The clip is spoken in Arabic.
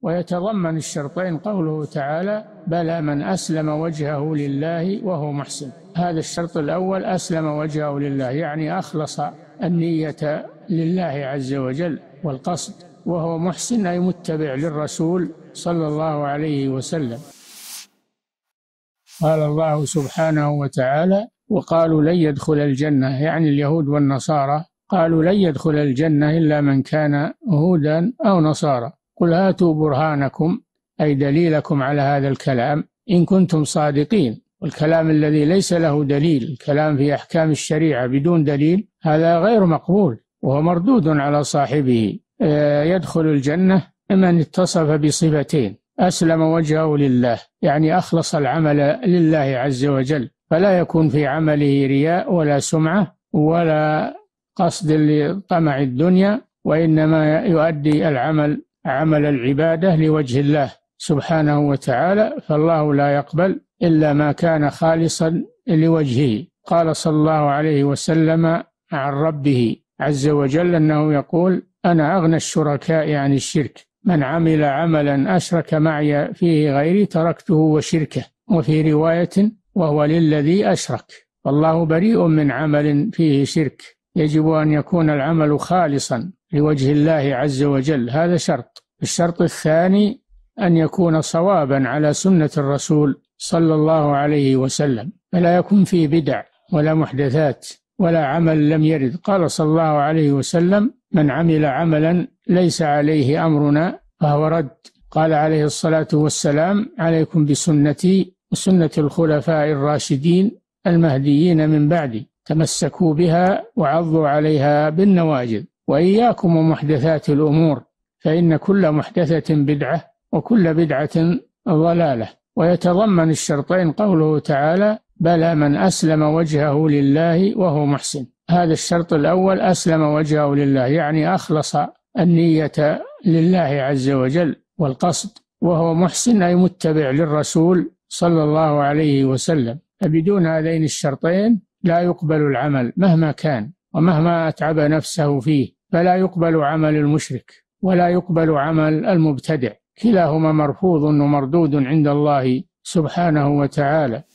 ويتضمن الشرطين قوله تعالى: بلى من أسلم وجهه لله وهو محسن. هذا الشرط الأول، أسلم وجهه لله، يعني أخلص النية لله عز وجل والقصد، وهو محسن أي متبع للرسول صلى الله عليه وسلم. قال الله سبحانه وتعالى: وقالوا لن يدخل الجنة، يعني اليهود والنصارى، قالوا لن يدخل الجنة إلا من كان هودا أو نصارى، قل هاتوا برهانكم، أي دليلكم على هذا الكلام إن كنتم صادقين. والكلام الذي ليس له دليل، الكلام في أحكام الشريعة بدون دليل، هذا غير مقبول وهو مردود على صاحبه. يدخل الجنة من اتصف بصفتين: أسلم وجهه لله، يعني أخلص العمل لله عز وجل، فلا يكون في عمله رياء ولا سمعة ولا قصد لطمع الدنيا، وإنما يؤدي العمل عمل العبادة لوجه الله سبحانه وتعالى، فالله لا يقبل إلا ما كان خالصا لوجهه. قال صلى الله عليه وسلم عن ربه عز وجل أنه يقول: أنا أغنى الشركاء عن الشرك، من عمل عملا أشرك معي فيه غيري تركته وشركه، وفي رواية: وهو للذي أشرك. والله بريء من عمل فيه شرك، يجب أن يكون العمل خالصا لوجه الله عز وجل، هذا شرط. الشرط الثاني أن يكون صوابا على سنة الرسول صلى الله عليه وسلم، فلا يكون فيه بدع ولا محدثات ولا عمل لم يرد. قال صلى الله عليه وسلم: من عمل عملا ليس عليه أمرنا فهو رد. قال عليه الصلاة والسلام: عليكم بسنتي وسنة الخلفاء الراشدين المهديين من بعدي، تمسكوا بها وعضوا عليها بالنواجذ، وإياكم ومحدثات الأمور، فإن كل محدثة بدعة وكل بدعة ضلالة. ويتضمن الشرطين قوله تعالى: بلى من أسلم وجهه لله وهو محسن. هذا الشرط الأول، أسلم وجهه لله، يعني أخلص النية لله عز وجل والقصد، وهو محسن أي متبع للرسول صلى الله عليه وسلم. فبدون هذين الشرطين لا يقبل العمل مهما كان ومهما أتعب نفسه فيه، فلا يقبل عمل المشرك ولا يقبل عمل المبتدع، كلاهما مرفوض ومردود عند الله سبحانه وتعالى.